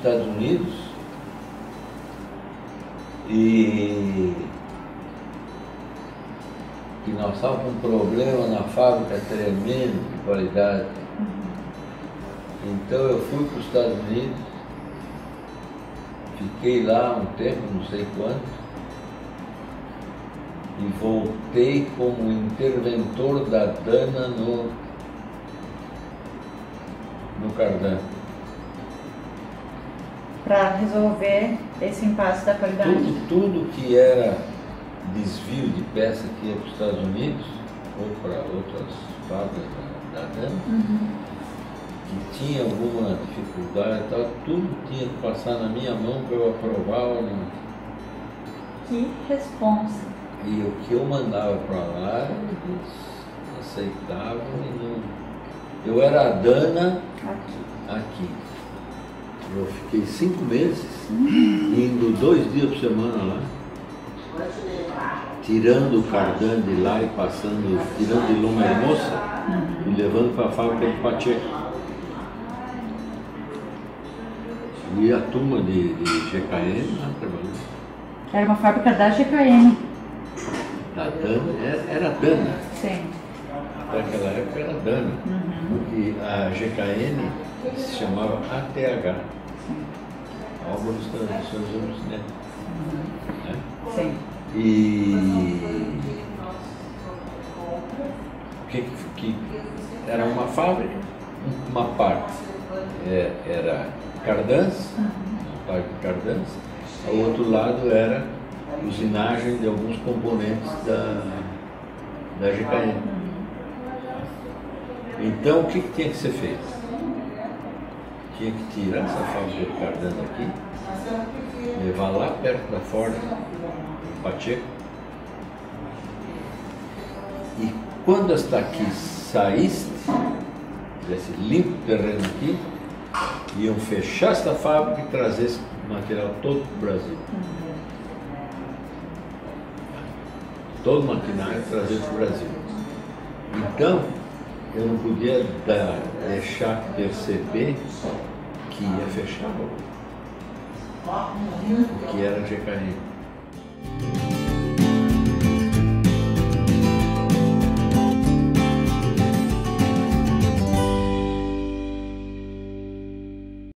Estados Unidos e que nós estávamos com um problema na fábrica tremendo de qualidade. Então eu fui para os Estados Unidos, fiquei lá um tempo, não sei quanto, e voltei como interventor da Dana no Cardan. Para resolver esse impasse da qualidade? Tudo que era desvio de peça que ia para os Estados Unidos ou para outras fábricas da Dana, que tinha alguma dificuldade e tal, tudo tinha que passar na minha mão para eu aprovar ou não. Que responsa! E o que eu mandava para lá, eles aceitavam e não. Eu era a Dana aqui. Eu fiquei 5 meses, indo 2 dias por semana lá, tirando o Cardan de lá e passando, tirando de Loma Hermosa e levando para a fábrica de Pacheco. E a turma de GKN lá trabalhando. Era uma fábrica da GKN. Da Dana, era Dana. Sim. Até aquela época era Dana. Porque a GKN se chamava ATH. Álvares Transmissões Urusnet. Né? Sim. E que era uma fábrica, uma parte era Cardans, a parte de Cardans, o outro lado era usinagem de alguns componentes da GKN. Então o que tinha que ser feito? Tinha que tirar essa fábrica de Cardan aqui, levar lá perto da Ford, em Pacheco, e quando esta aqui saísse, tivesse limpo o terreno aqui, iam fechar esta fábrica e trazer esse material todo para o Brasil. Todo o maquinário trazer para o Brasil. Então, eu não podia deixar perceber que ia fechar o que era GKN.